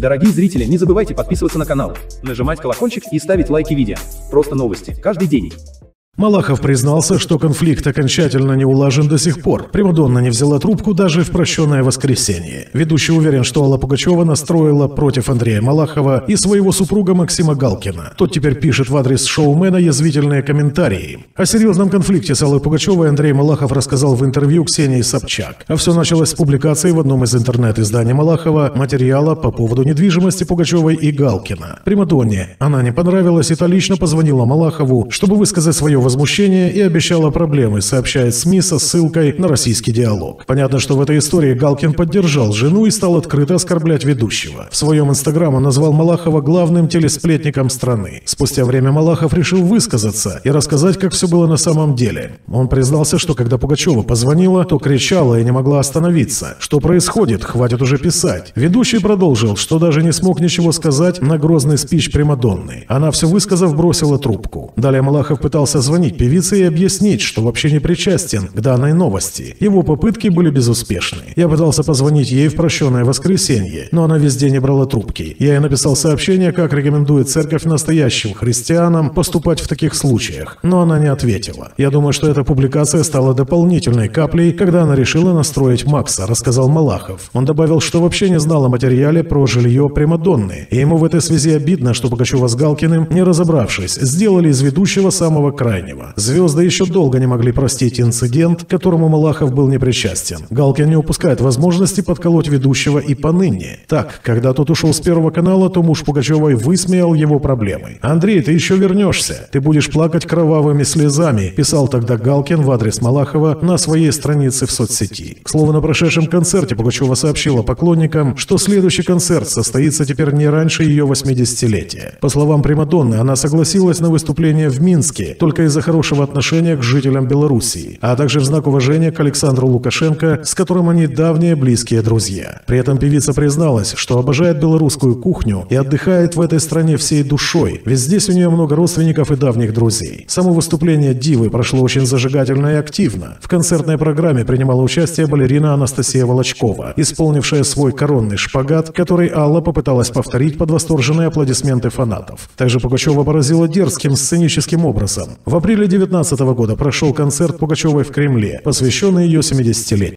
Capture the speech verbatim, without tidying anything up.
Дорогие зрители, не забывайте подписываться на канал, нажимать колокольчик и ставить лайки видео. Просто новости. Каждый день. Малахов признался, что конфликт окончательно не улажен до сих пор. Примадонна не взяла трубку даже в прощенное воскресенье. Ведущий уверен, что Алла Пугачева настроила против Андрея Малахова и своего супруга Максима Галкина. Тот теперь пишет в адрес шоумена язвительные комментарии. О серьезном конфликте с Аллой Пугачевой Андрей Малахов рассказал в интервью Ксении Собчак. А все началось с публикации в одном из интернет-изданий Малахова материала по поводу недвижимости Пугачевой и Галкина. Примадонне она не понравилась, и та лично позвонила Малахову, чтобы высказать свое возмущение, и обещала проблемы, сообщает СМИ со ссылкой на российский диалог. Понятно, что в этой истории Галкин поддержал жену и стал открыто оскорблять ведущего. В своем инстаграм он назвал Малахова главным телесплетником страны. Спустя время Малахов решил высказаться и рассказать, как все было на самом деле. Он признался, что когда Пугачева позвонила, то кричала и не могла остановиться. Что происходит? Хватит уже писать. Ведущий продолжил, что даже не смог ничего сказать на грозный спич Примадонны. Она, все высказав, бросила трубку. Далее Малахов пытался звонить Звонить певице и объяснить, что вообще не причастен к данной новости. Его попытки были безуспешны. Я пытался позвонить ей в прощенное воскресенье, но она везде не брала трубки. Я ей написал сообщение, как рекомендует церковь настоящим христианам поступать в таких случаях, но она не ответила. Я думаю, что эта публикация стала дополнительной каплей, когда она решила настроить Макса, рассказал Малахов. Он добавил, что вообще не знал о материале про жилье Примадонны, и ему в этой связи обидно, что Пугачева с Галкиным, не разобравшись, сделали из ведущего самого крайнего. Звезды еще долго не могли простить инцидент, к которому Малахов был не причастен. Галкин не упускает возможности подколоть ведущего и поныне. Так, когда тот ушел с Первого канала, то муж Пугачевой высмеял его проблемы. «Андрей, ты еще вернешься. Ты будешь плакать кровавыми слезами», писал тогда Галкин в адрес Малахова на своей странице в соцсети. К слову, на прошедшем концерте Пугачева сообщила поклонникам, что следующий концерт состоится теперь не раньше ее восьмидесятилетия. По словам Примадонны, она согласилась на выступление в Минске только из-за хорошего отношения к жителям Белоруссии, а также в знак уважения к Александру Лукашенко, с которым они давние близкие друзья. При этом певица призналась, что обожает белорусскую кухню и отдыхает в этой стране всей душой, ведь здесь у нее много родственников и давних друзей. Само выступление дивы прошло очень зажигательно и активно. В концертной программе принимала участие балерина Анастасия Волочкова, исполнившая свой коронный шпагат, который Алла попыталась повторить под восторженные аплодисменты фанатов. Также Пугачева поразила дерзким сценическим образом. В апреле две тысячи девятнадцатого года прошел концерт Пугачевой в Кремле, посвященный ее семидесятилетию.